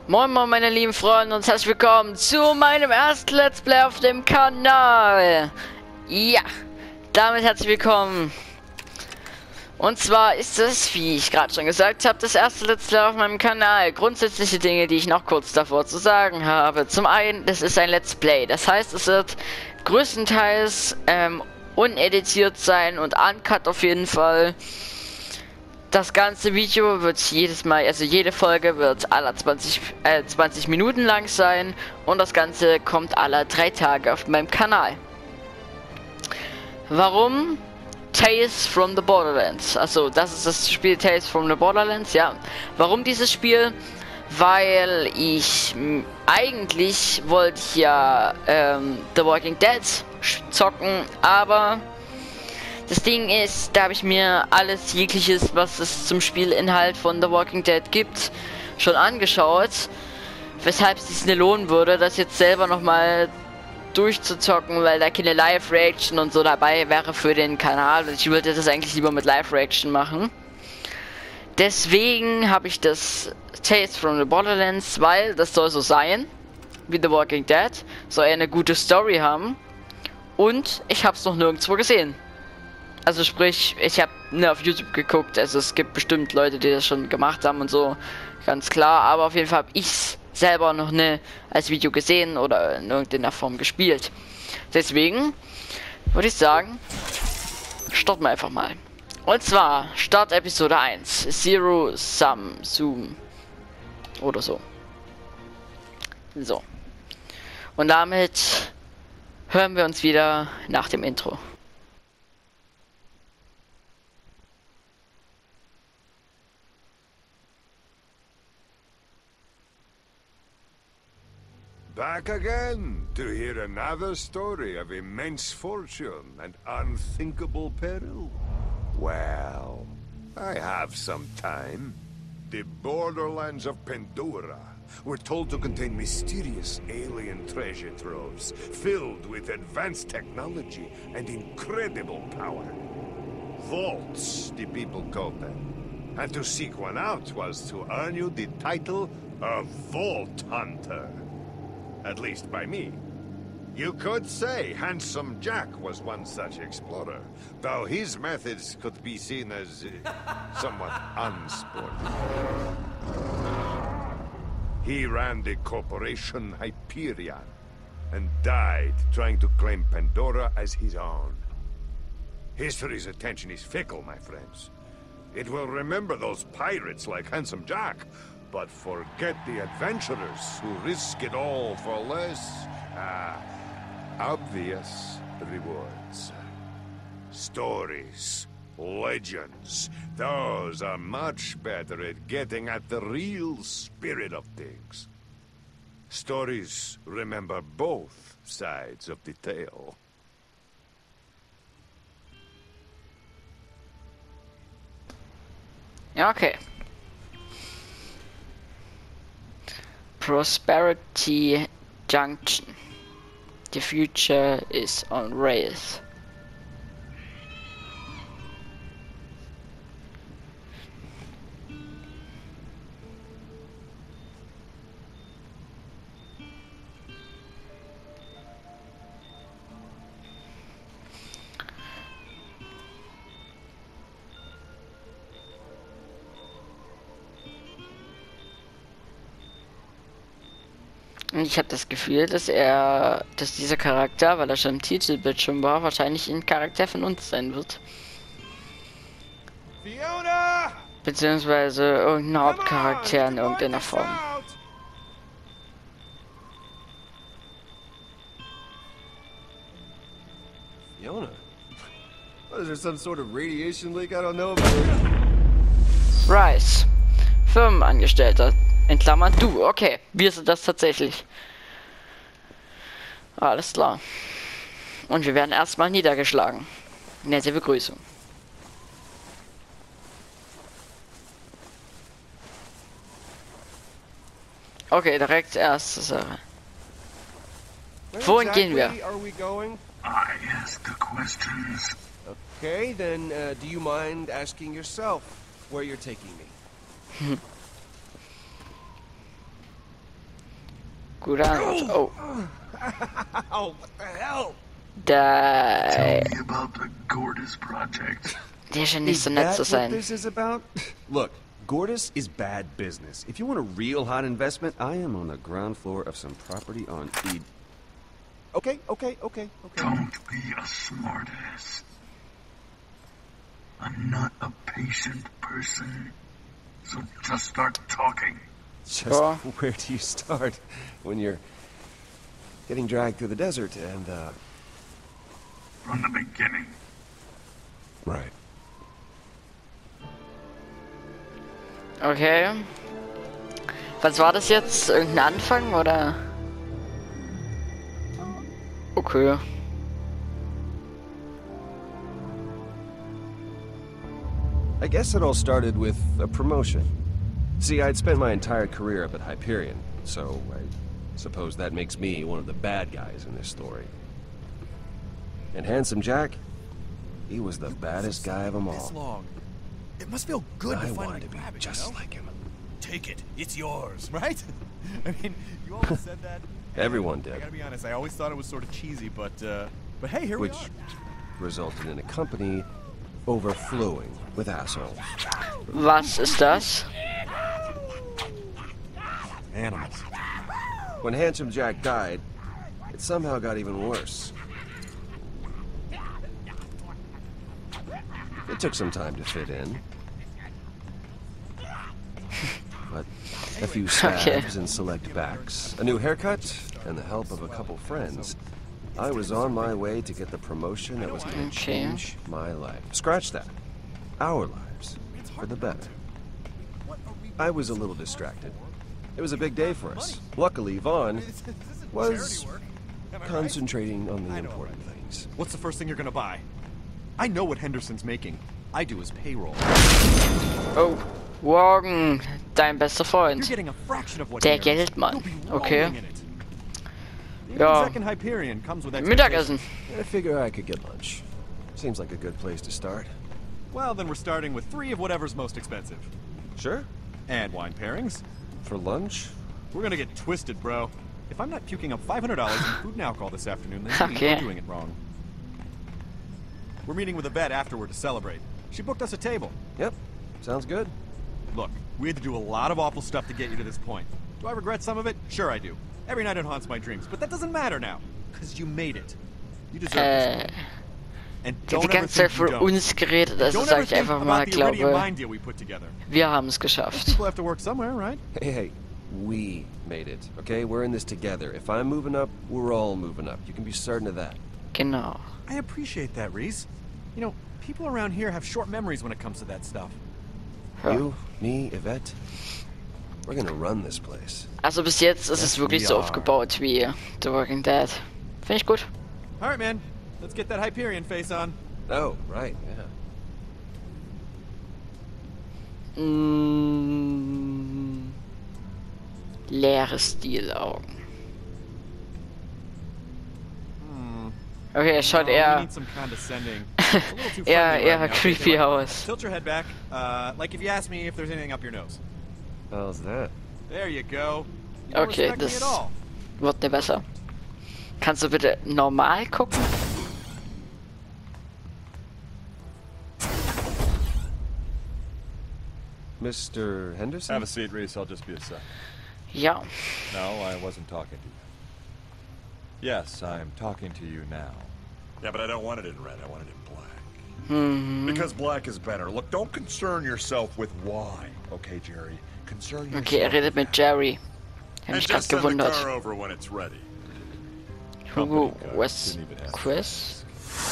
Moin moin meine lieben Freunde und herzlich willkommen zu meinem ersten Let's Play auf dem Kanal. Ja, damit herzlich willkommen. Und zwar ist es, wie ich gerade schon gesagt habe, das erste Let's Play auf meinem Kanal. Grundsätzliche Dinge, die ich noch kurz davor zu sagen habe. Zum einen, das ist ein Let's Play. Das heißt, es wird größtenteils uneditiert sein und uncut auf jeden Fall. Das ganze Video wird jedes Mal, also jede Folge wird alle 20 Minuten lang sein und das Ganze kommt alle 3 Tage auf meinem Kanal. Warum? Tales from the Borderlands. Also das ist das Spiel Tales from the Borderlands, ja. Warum dieses Spiel? Weil ich eigentlich wollte ich ja The Walking Dead zocken, aber das Ding ist, da habe ich mir alles jegliches, was es zum Spielinhalt von The Walking Dead gibt, schon angeschaut. Weshalb es sich nicht lohnen würde, das jetzt selber nochmal durchzuzocken, weil da keine Live-Reaction und so dabei wäre für den Kanal. Und ich würde das eigentlich lieber mit Live-Reaction machen. Deswegen habe ich das Tales from the Borderlands, weil das soll so sein, wie The Walking Dead. Soll eine gute Story haben. Und ich habe es noch nirgendwo gesehen. Also sprich, ich habe nur auf YouTube geguckt, also es gibt bestimmt Leute, die das schon gemacht haben und so, ganz klar, aber auf jeden Fall habe ich es selber noch nie als Video gesehen oder in irgendeiner Form gespielt. Deswegen würde ich sagen, starten wir einfach mal. Und zwar Start Episode 1, Zero Sum Zoom oder so. So. Und damit hören wir uns wieder nach dem Intro. Back again to hear another story of immense fortune and unthinkable peril. Well, I have some time. The borderlands of Pandora were told to contain mysterious alien treasure troves filled with advanced technology and incredible power. Vaults, the people called them. And to seek one out was to earn you the title of Vault Hunter. At least by me. You could say Handsome Jack was one such explorer, though his methods could be seen as somewhat unsporting. He ran the corporation Hyperion, and died trying to claim Pandora as his own. History's attention is fickle, my friends. It will remember those pirates like Handsome Jack, but forget the adventurers who risk it all for less, obvious rewards. Stories, legends, those are much better at getting at the real spirit of things. Stories remember both sides of the tale. Ja, okay. Prosperity Junction. The future is on rails. Und ich habe das Gefühl, dass dieser Charakter, weil er schon im Titelbild schon war, wahrscheinlich ein Charakter von uns sein wird. Fiona! Beziehungsweise irgendein Hauptcharakter in irgendeiner Form. Fiona? What, is there some sort of radiation leak I don't know about? Rice. Firmenangestellter. In Klammern du. Okay, wir sind das tatsächlich. Alles klar. Und wir werden erstmal niedergeschlagen. Nette Begrüßung. Okay, direkt erste Sache. Wohin gehen wir? Are we going? I ask the questions. Okay, then do you mind asking yourself where you're taking me? Guter Antwort. Oh. Oh, what the hell? Da. Tell me about the Gordis project. Der scheint nicht Is so nett that zu what sein. this is about? Look, Gordis is bad business. If you want a real hot investment, I am on the ground floor of some property on Eden. Okay. Don't be a smartass. I'm not a patient person. So just start talking. Just Oh. where do you start when you're getting dragged through the desert and, From the beginning. Right. Okay. Was war das jetzt? Irgendein Anfang oder? Okay. I guess it all started with a promotion. See, I'd spent my entire career up at Hyperion, so I suppose that makes me one of the bad guys in this story. And Handsome Jack, he was the baddest guy of them This all. long. It must feel good I to finally wanted to be grab it, just you know? like him. Take it. It's yours, right? I mean, you always said that. Everyone I did, gotta be honest. I always thought it was sort of cheesy, but hey, here which we are. resulted in a company overflowing with assholes. Was ist das? Animals. When Handsome Jack died, it somehow got even worse. It took some time to fit in. But a few stabs and select backs, a new haircut, and the help of a couple friends, I was on my way to get the promotion that was going to Okay. change my life. Scratch that. Our lives. For the better. I was a little distracted. It was a big day for us. Luckily, Vaughn was concentrating on the important things. What's the first thing you're gonna buy? I know what Henderson's making. I do his payroll. Oh. Morgen. Dein bester You're Freund. getting a fraction of what Der he earns. Geldmann. You'll be Okay. rolling in it. Even Ja. Second Hyperion comes with Mittagessen. I figure I could get lunch. Seems like a good place to start. Well, then we're starting with 3 of whatever's most expensive. Sure. And wine pairings. For lunch? We're gonna get twisted, bro. If I'm not puking up $500 in food and alcohol this afternoon, then Okay. you're doing it wrong. We're meeting with Yvette afterward to celebrate. She booked us a table. Yep. Sounds good. Look, we had to do a lot of awful stuff to get you to this point. Do I regret some of it? Sure I do. Every night it haunts my dreams, but that doesn't matter now. Because you made it. You deserve this. And Die don't ever ganze Zeit think you von don't. uns geredet, also Don't sag ever ich think einfach mal, about the Iridium glaube, mine deal we put together. wir haben es geschafft. People have to work somewhere, right? Hey, we made it, okay? We're in this together. If I'm moving up, we're all moving up. You can be certain of that. Genau. I appreciate that, Reese. You know, people around here have short memories when it comes to that stuff. Ja. You, me, Yvette, we're gonna run this place. Also bis jetzt ist es wirklich so Ja. aufgebaut wie The Walking Dead. Finde ich gut. All right, man. Let's get that Hyperion face on. Oh, right, yeah. Leere Stilaugen. Okay, er schaut We eher, need some condescending. A little too friendly eher, right eher now. creepy aus. Tilt your head back, like if you ask me if there's anything up your nose. How's that? There you go. You don't Okay, respect me das at all. wird nicht besser. Kannst du bitte normal gucken? Mr. Henderson? Have a seat, Reese. I'll just be a sec. Ja. No, I wasn't talking to you. Yes, I'm talking to you now. Yeah, but I don't want it in red. I want it in black. Mhm. Because black is better. Look, don't concern yourself with why, okay, Jerry? Concern yourself Okay, er redet mit Jerry. Ich hab and mich gerade just send the gewundert. car over when it's ready. Hugo, Company car. was Didn't even ask. Quiz?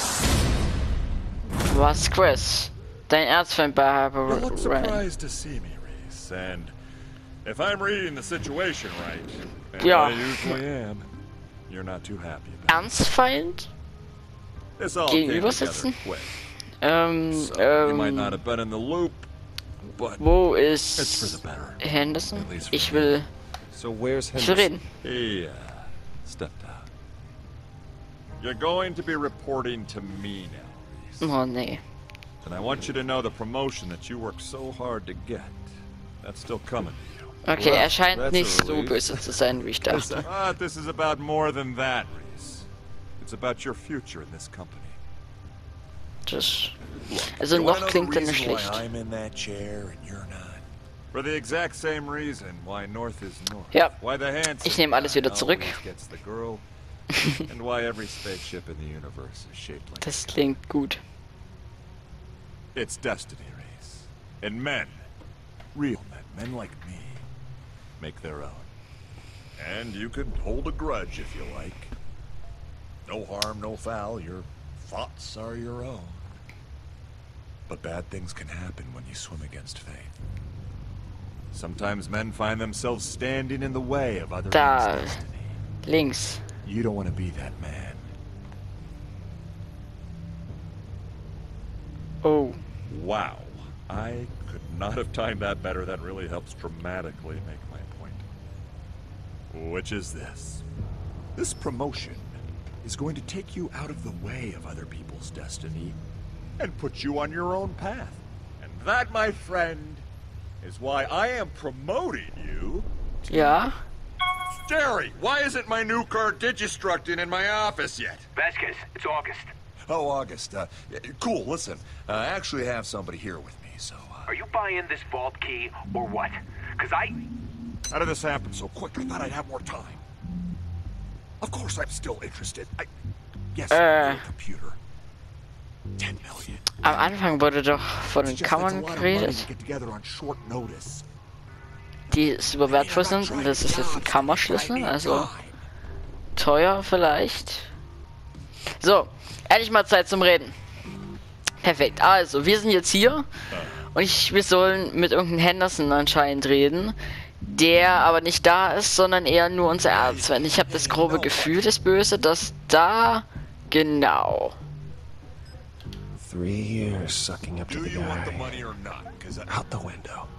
Was Quiz? Dein Erzfeind bei Harper You look Ryan. surprised to see me, Reese. And if I'm reading the situation right, and Ja. I usually am, you're not too happy about it. Ernstfeind? This all came Gegenüber together sitzen? quick. Ähm, So, you might not have been in the loop, but wo it's for ist the better. Henderson? At least for Ich me. will So where's Ich will Henderson? reden. He stepped out. You're going to be reporting to me now, Reese. Oh nee. And I want you to know the promotion that you worked so hard to get. That's still coming to you. Okay, er scheint that's nicht a so relief. böse zu sein, wie ich dachte. But this is about more than that, Reese. It's about your future in this company. Das, also You wanna noch know the klingt er nicht reason why schlecht. I'm in that chair and you're not? For the exact same reason why North is North. Ja. Why the handsome Ich nehme alles guy wieder zurück. always gets the girl. And why every spaceship in the universe is shaped like Das klingt gut. It's destiny, Reese. And men, real men like me, make their own. And you could hold a grudge if you like. No harm, no foul. Your thoughts are your own. But bad things can happen when you swim against fate. Sometimes men find themselves standing in the way of other Da. men's destiny. Links. You don't want to be that man. Oh. Wow. I could not have timed that better. That really helps dramatically make my point. Which is this. This promotion is going to take you out of the way of other people's destiny And put you on your own path. And that, my friend, is why I am promoting you. Ja. Jerry, why isn't my new car Digistructing in my office yet? Vasquez, it's August. Oh, August. Cool, listen. I actually have somebody here with me, so... Are you buying this vault key or what? Because How did this happen so quick? I thought I'd have more time. Of course I'm still interested. Yes, your computer. 10 million. Am Anfang wurde doch von den It's just that's a Kammern lot of money geredet, to get together on short notice. die super wertvoll sind. Und das ist jetzt ein Kammerschlüssel, also teuer vielleicht. So, endlich mal Zeit zum Reden. Perfekt, also wir sind jetzt hier und wir sollen mit irgendeinem Henderson anscheinend reden, der aber nicht da ist, sondern eher nur unser Erzfeind. Ich habe das grobe Gefühl, das Böse, dass da genau. 3 years sucking up to Do the you want the guy. money or not? Because Out the window.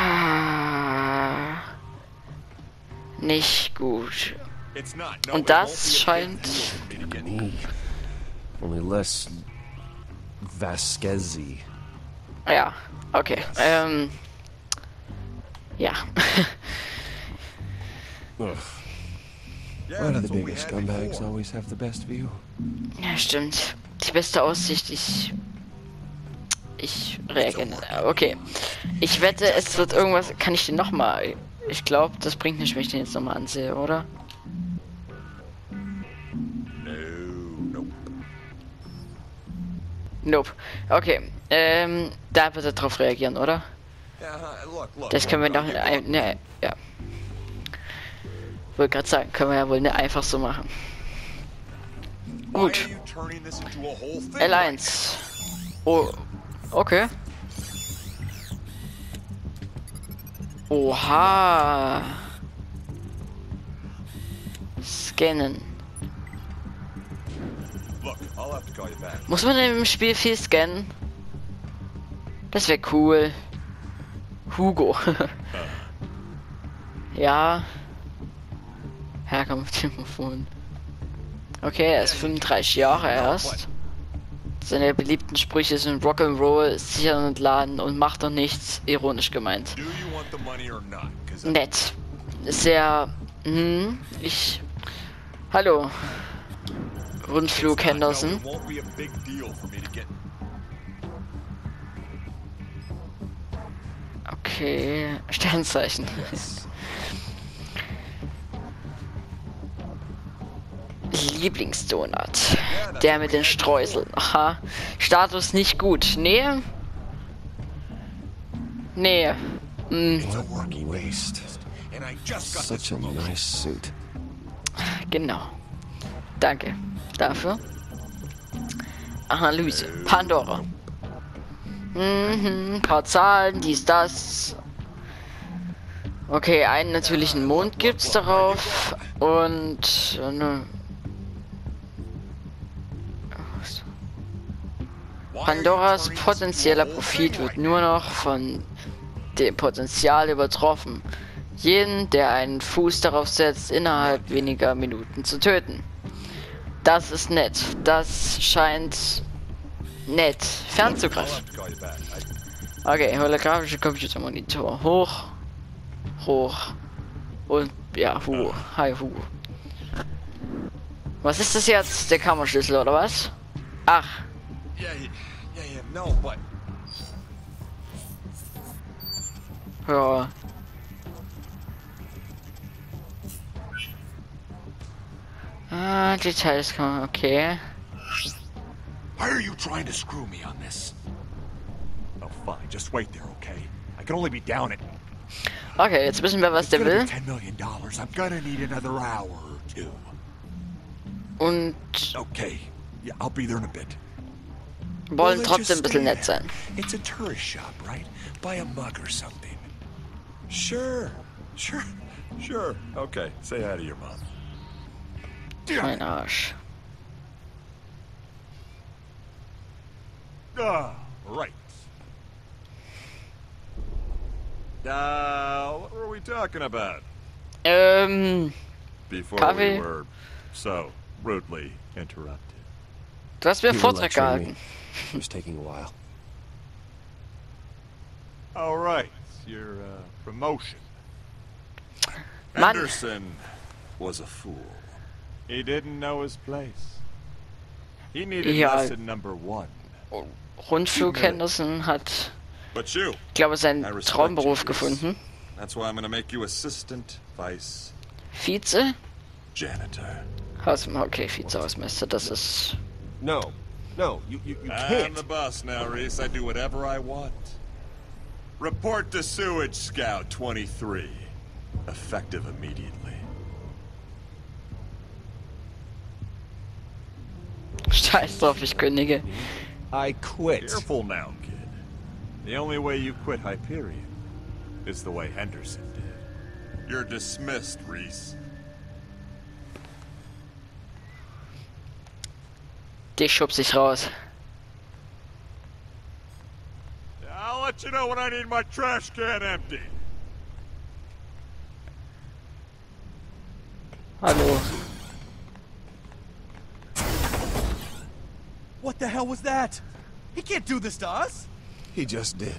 Ah, nicht gut. it's not. No, Und it won't das be a scheint. big deal for me to get. Me. Only less Vasquez-y. Ja, okay. Ja. Ugh. Yeah, Why do that's the what we biggest had scumbags before. always have the best view? Ja, stimmt. Die beste Aussicht, ich reagiere. Okay. Ich wette, es wird irgendwas. Kann ich den nochmal? Ich glaube, das bringt nicht, wenn ich den jetzt nochmal ansehe, oder? No, nope. Nope. Okay. Da wird er drauf reagieren, oder? Yeah, look. Das können wir look, doch. I'll give you Ne, ja. Wollte gerade sagen, können wir ja wohl nicht einfach so machen. Why Gut. are you turning this into a whole thing? L1. Oh, okay. Oha. Scannen. Look, I'll have to call you back. Muss man im Spiel viel scannen? Das wäre cool. Hugo. Ja. Herkunftstelefon. Okay, er ist 35 Jahre erst. Seine beliebten Sprüche sind Rock'n'Roll, sichern und laden und macht doch nichts, ironisch gemeint. Do you want the money or not? 'Cause Nett. Sehr. Hallo. Rundflug Henderson. it won't be a big deal for me to get. Okay. Sternzeichen. Lieblingsdonut. Der mit den Streuseln. Aha. Status nicht gut. Nee. Nee. It's a working Waste. and I just got this Such a promotion. nice suit. Genau. Danke dafür. Analyse. Pandora. Paar Zahlen, dies, das. Okay, einen natürlichen Mond gibt's darauf. Und. Pandoras potenzieller Profit wird nur noch von dem Potenzial übertroffen. Jeden, der einen Fuß darauf setzt, innerhalb weniger Minuten zu töten. Das ist nett. Das scheint nett fernzugreifen. Okay, holographische Computermonitor hoch. hoch. Und ja, hi Hu. Was ist das jetzt? Der Kammerschlüssel oder was? Ach. Yeah, no, but... Ja. Ah, Details kann man, okay. Why are you trying to screw me on this? Oh, fine, just wait there, okay? I can only be down at... Okay, jetzt wissen wir, was der will. $10 million. I'm gonna need another hour or two. Und Okay, yeah, I'll be there in a bit. wollen Well, then trotzdem ein just bisschen stay nett sein. there. It's a tourist shop, right? Buy a mug or something. Sure. Okay, say hi to your mom. Mein Arsch. Right. What were we talking about? Before Kaffee. we were so rudely interrupted. Du hast mir You were Vortrag lecturing gehalten. me. It was taking a while. All right, your promotion. Mann. Henderson was a fool. He didn't know his place. He needed Ja. lesson number 1. Rundflug Henderson hat, But you, ich glaube, seinen I respect Traumberuf you, gefunden. that's why I'm gonna make you assistant vice Vize? janitor. Okay, Vize-Hausmeister, das ist... No, you I'm can't. the boss now, Reese. I do whatever I want. Report to Sewage Scout 23. Effective immediately. Scheiß drauf, ich kündige. I quit. Careful now, kid. The only way you quit Hyperion is the way Henderson did. You're dismissed, Reese. Dich schubst ich raus. I'll let you know when I need my trash can empty. Hallo. What the hell was that? He can't do this to us! He just did.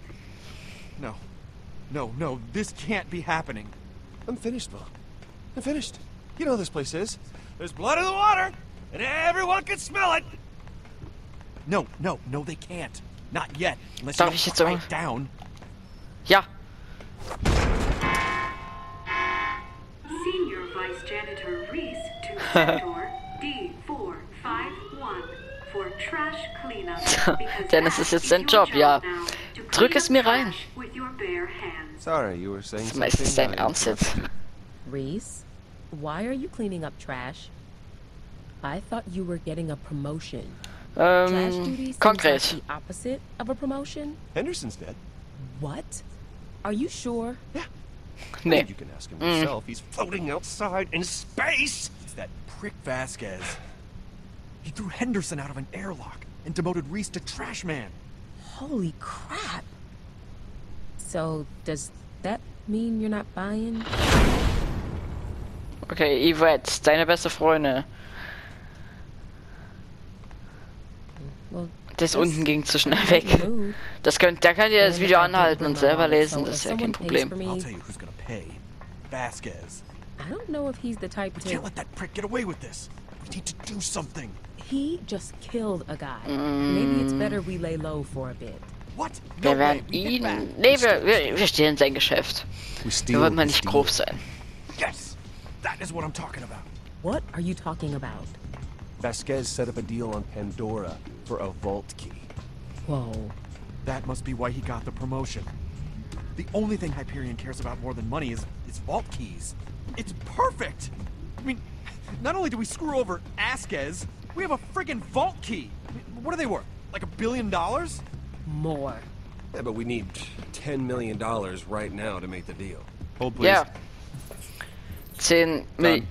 No, this can't be happening. I'm finished, Vaughn. I'm finished. You know how this place is. There's blood in the water, and everyone can smell it! No, they can't. Not yet, unless Darf you ich don't jetzt quiet auch- down. Ja. Senior Vice Janitor Reese to Sector D451 for trash cleanup. because Denn es that ist jetzt sein your Job, ja. now, to Drück clean es up mir rein. trash with your bare hands. Sorry, you were saying Das ist meistens something. dein Ernst jetzt. Reese, why are you cleaning up trash? I thought you were getting a promotion. Trash duty seems like Konkret. the opposite of a promotion. Henderson's dead. What? Are you sure? Nee. You can ask him yourself. He's floating outside in space. It's that prick Vasquez. He threw Henderson out of an airlock and demoted Reese to trash man. Holy crap. So, does that mean you're not buying? Okay, Yvette, deine beste Freundin. Well, Das unten ging zu schnell I'm weg. in the mood. Da könnt ihr das And Video I did anhalten bring und my selber wallet, lesen, so das if ist ja kein someone pays Problem. for me, I'll tell you who's gonna pay. Vasquez. I don't know if he's the type We to... can't let that prick get away with this. We need to do something. He just killed a guy. Maybe it's better we lay low for a bit. What? Wir No way. werden We hit ihn... back. Nee, wir stehlen sein Geschäft. We Wir steal. wollten mal we nicht steal. grob sein. Yes, that is what I'm talking about. What are you talking about? Vasquez set up a deal on Pandora for a vault key. Whoa. That must be why he got the promotion. The only thing Hyperion cares about more than money is vault keys. It's perfect! I mean, not only do we screw over Vasquez, we have a friggin' vault key! I mean, what are they worth? Like $1 billion? More. Yeah, but we need $10 million right now to make the deal. Hold please. Ja. 10 Millionen.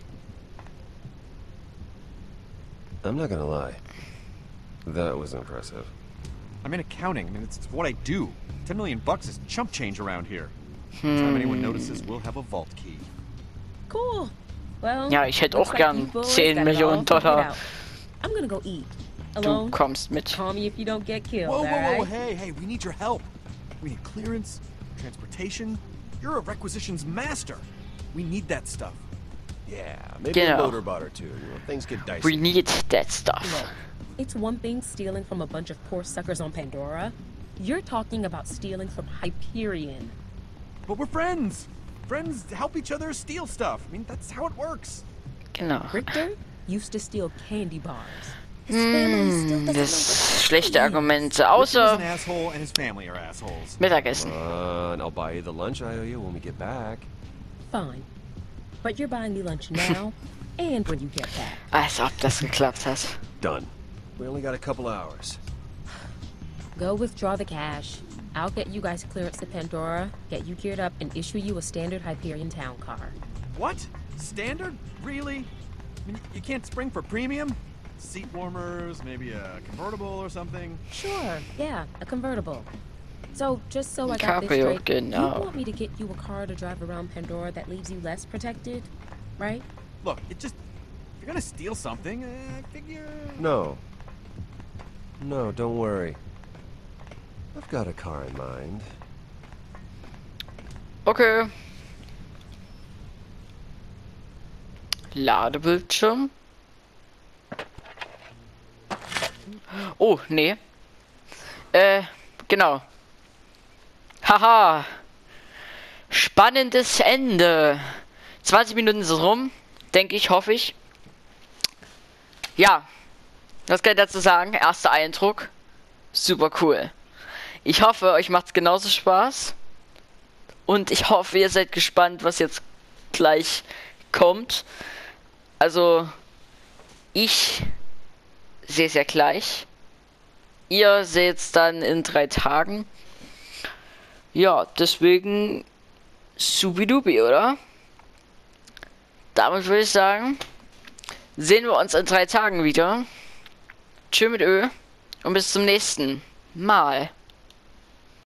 I'm not gonna lie. That was impressive. I'm in accounting. I mean, it's what I do. $10 million is chump change around here. By the time anyone notices, we'll have a vault key. Cool. Well, Ja, ich hätte looks auch like gern you boys 10 got it all Millionen figured Dollar. out. I'm gonna go eat. Du Alone. kommst mit. Call me if you don't get killed, Whoa, alright? hey, we need your help. We need clearance, transportation, You're a requisitions master. We need that stuff. Yeah, maybe a motor bot or two. Things get dicey. We need that stuff. Look, it's one thing stealing from a bunch of poor suckers on Pandora. You're talking about stealing from Hyperion. But we're friends. Friends help each other steal stuff. I mean, that's how it works. Genau. Richter used to steal candy bars. His family still doesn't Das schlechte Argumente, Richter's außer an asshole and his family are assholes. Mittagessen. And I'll buy you the lunch I owe you when we get back. Fine. But you're buying me lunch now and when you get back. Als ob das geklappt hat. Done. We only got a couple hours. Go withdraw the cash. I'll get you guys clearance to Pandora, get you geared up, and issue you a standard Hyperion town car. What? Standard? Really? I mean, you can't spring for premium? Seat warmers, maybe a convertible or something? Sure, yeah, a convertible. So, just so I got this Cabrio, straight, you genau. want me to get you a car to drive around Pandora that leaves you less protected, right? Look, if you're gonna steal something, I figure... No. No, don't worry. I've got a car in mind. Okay. Ladebildschirm. Oh, nee. Genau. Haha. Spannendes Ende. 20 Minuten ist es rum. Denke ich, hoffe ich. Ja. Was kann ich dazu sagen? Erster Eindruck. Super cool. Ich hoffe, euch macht's genauso Spaß. Und ich hoffe, ihr seid gespannt, was jetzt gleich kommt. Also, ich sehe es ja gleich. Ihr seht es dann in 3 Tagen. Ja, deswegen subidubi, oder? Damit würde ich sagen, sehen wir uns in 3 Tagen wieder. Tschö mit Ö und bis zum nächsten Mal.